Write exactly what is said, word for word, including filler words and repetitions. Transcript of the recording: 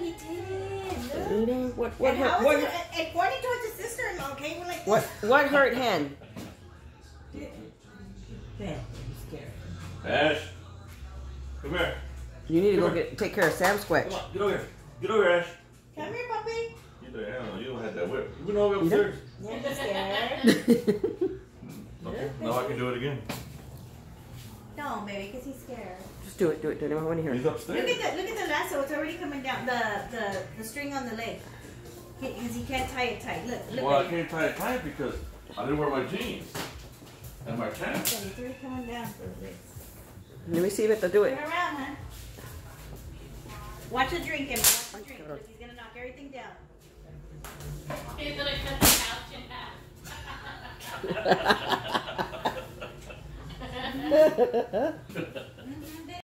he did. You know, what, what, And hurt, how what, is it? And pointing towards his sister-in-law, okay? We're like, what, what hurt hand? Ben, he's scared. Ash, come here. You need to Come go here. get take care of Sam Squatch. Come on, get over here. Get over here, Ash. Come here, puppy. You don't, I don't know, you don't have that whip. You been over upstairs? Yeah, he's scared. Okay, now I can do it again. No, baby, because he's scared. Just do it, do it, do it. I want to hear He's it. upstairs. Look at the look at the lasso. It's already coming down. The the the string on the leg. Because he can't tie it tight. Look, look. Well, I at it. can't tie it tight because I didn't wear my jeans and my pants. It's already coming down for the legs. Let me see if it'll do Turn it. around, huh? Watch the drink, Emma. Watch the drink. Look, he's gonna knock everything down. He's gonna cut the couch in half. Mm.